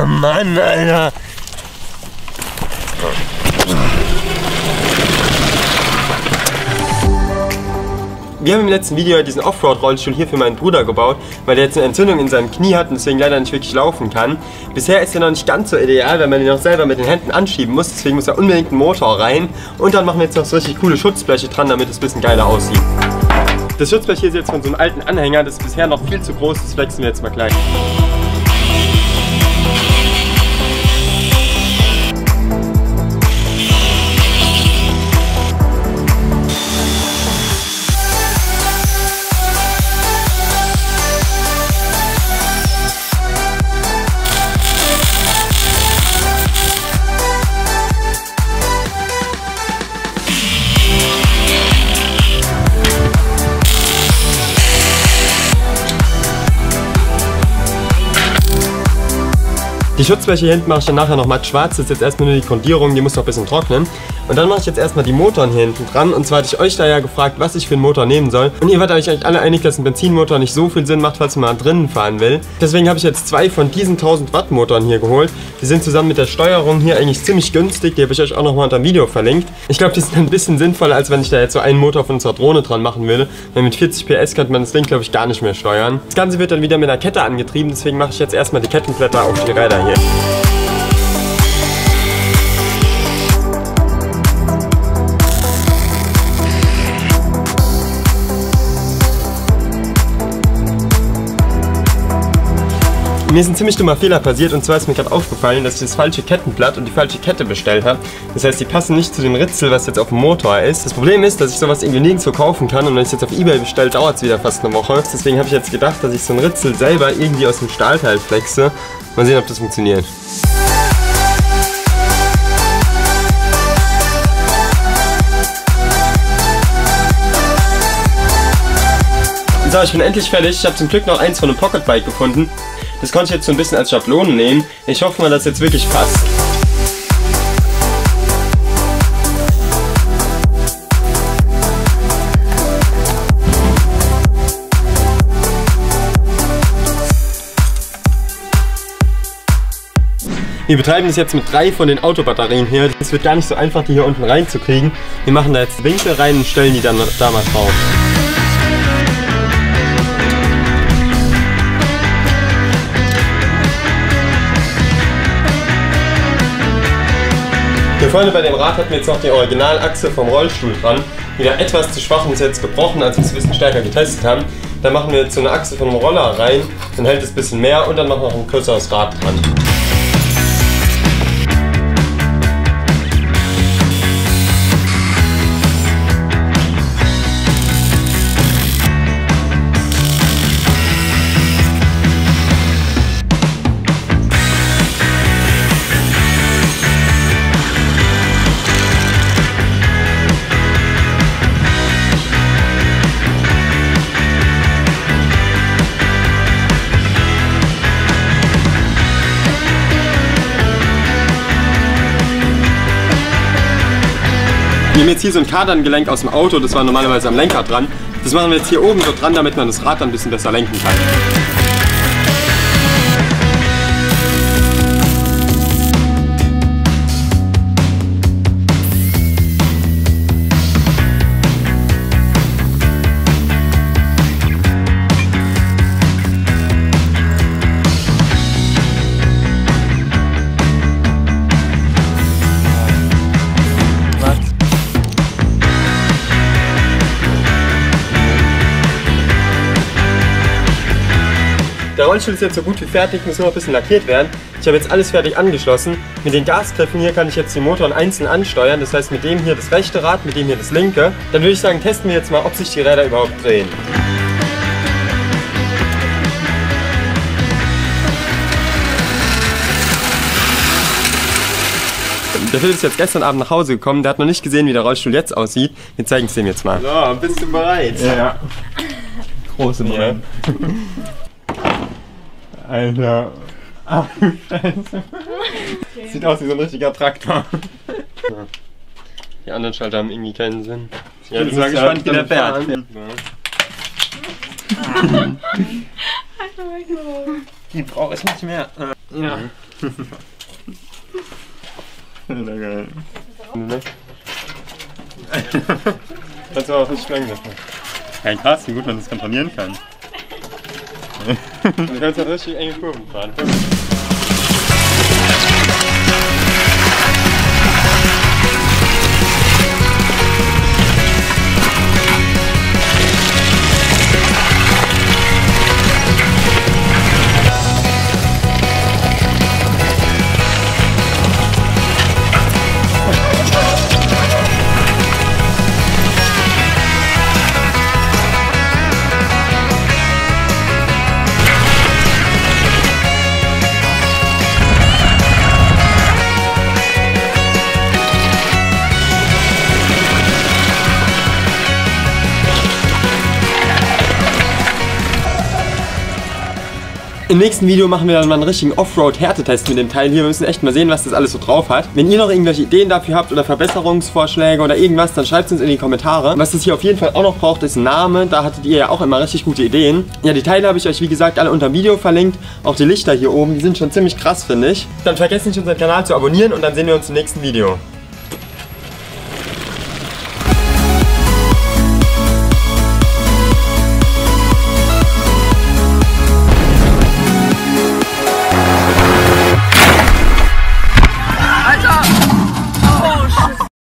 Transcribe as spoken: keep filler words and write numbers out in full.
Oh Mann, Alter. Wir haben im letzten Video diesen Offroad-Rollstuhl hier für meinen Bruder gebaut, weil der jetzt eine Entzündung in seinem Knie hat und deswegen leider nicht wirklich laufen kann. Bisher ist er noch nicht ganz so ideal, weil man ihn auch selber mit den Händen anschieben muss, deswegen muss er unbedingt einen Motor rein. Und dann machen wir jetzt noch so richtig coole Schutzbleche dran, damit es ein bisschen geiler aussieht. Das Schutzblech hier ist jetzt von so einem alten Anhänger, das ist bisher noch viel zu groß, das flexen wir jetzt mal gleich. Die Schutzbleche hier hinten mache ich dann nachher noch matt schwarz, das ist jetzt erstmal nur die Grundierung, die muss noch ein bisschen trocknen. Und dann mache ich jetzt erstmal die Motoren hier hinten dran. Und zwar hatte ich euch da ja gefragt, was ich für einen Motor nehmen soll. Und ihr wart euch eigentlich alle einig, dass ein Benzinmotor nicht so viel Sinn macht, falls man drinnen fahren will. Deswegen habe ich jetzt zwei von diesen tausend Watt Motoren hier geholt. Die sind zusammen mit der Steuerung hier eigentlich ziemlich günstig, die habe ich euch auch nochmal unter dem Video verlinkt. Ich glaube, die sind ein bisschen sinnvoller, als wenn ich da jetzt so einen Motor von unserer Drohne dran machen würde. Weil mit vierzig P S könnte man das Ding, glaube ich, gar nicht mehr steuern. Das Ganze wird dann wieder mit einer Kette angetrieben, deswegen mache ich jetzt erstmal die Kettenblätter auf die Räder hier. Mir ist ein ziemlich dummer Fehler passiert und zwar ist mir gerade aufgefallen, dass ich das falsche Kettenblatt und die falsche Kette bestellt habe. Das heißt, die passen nicht zu dem Ritzel, was jetzt auf dem Motor ist. Das Problem ist, dass ich sowas irgendwie nirgendwo kaufen kann und wenn ich es jetzt auf eBay bestelle, dauert es wieder fast eine Woche. Deswegen habe ich jetzt gedacht, dass ich so ein Ritzel selber irgendwie aus dem Stahlteil flexe. Mal sehen, ob das funktioniert. So, ich bin endlich fertig. Ich habe zum Glück noch eins von einem Pocketbike gefunden. Das konnte ich jetzt so ein bisschen als Schablone nehmen. Ich hoffe mal, dass es jetzt wirklich passt. Wir betreiben das jetzt mit drei von den Autobatterien hier. Es wird gar nicht so einfach, die hier unten reinzukriegen. Wir machen da jetzt Winkel rein und stellen die dann da mal drauf. Hier vorne bei dem Rad hatten wir jetzt noch die Originalachse vom Rollstuhl dran. Wieder etwas zu schwach und ist jetzt gebrochen, als wir es ein bisschen stärker getestet haben. Dann machen wir jetzt so eine Achse von einem Roller rein, dann hält es ein bisschen mehr und dann machen wir noch ein kürzeres Rad dran. Wir haben jetzt hier so ein Kardangelenk aus dem Auto, das war normalerweise am Lenker dran. Das machen wir jetzt hier oben so dran, damit man das Rad dann ein bisschen besser lenken kann. Der Rollstuhl ist jetzt so gut wie fertig, muss nur noch ein bisschen lackiert werden. Ich habe jetzt alles fertig angeschlossen. Mit den Gasgriffen hier kann ich jetzt die Motoren einzeln ansteuern. Das heißt, mit dem hier das rechte Rad, mit dem hier das linke. Dann würde ich sagen, testen wir jetzt mal, ob sich die Räder überhaupt drehen. Der Philipp ist jetzt gestern Abend nach Hause gekommen. Der hat noch nicht gesehen, wie der Rollstuhl jetzt aussieht. Wir zeigen es dem jetzt mal. So, bist du bereit? Ja. Große Brille. Ja. Alter. Ach, Scheiße. Okay. Sieht aus wie so ein richtiger Traktor. Ja. Die anderen Schalter haben irgendwie keinen Sinn. Ja, ich bin mal gespannt, wie der fährt. Die brauche ich nicht mehr. Ja. Sehr geil. Kannst du aber auch richtig lang machen. Ja, krass, wie gut man das kontrollieren kann. Du kannst halt richtig enge Kurven fahren. Im nächsten Video machen wir dann mal einen richtigen Offroad-Härtetest mit dem Teil hier. Wir müssen echt mal sehen, was das alles so drauf hat. Wenn ihr noch irgendwelche Ideen dafür habt oder Verbesserungsvorschläge oder irgendwas, dann schreibt es uns in die Kommentare. Was es hier auf jeden Fall auch noch braucht, ist ein Name. Da hattet ihr ja auch immer richtig gute Ideen. Ja, die Teile habe ich euch wie gesagt alle unter dem Video verlinkt. Auch die Lichter hier oben, die sind schon ziemlich krass, finde ich. Dann vergesst nicht, unseren Kanal zu abonnieren und dann sehen wir uns im nächsten Video.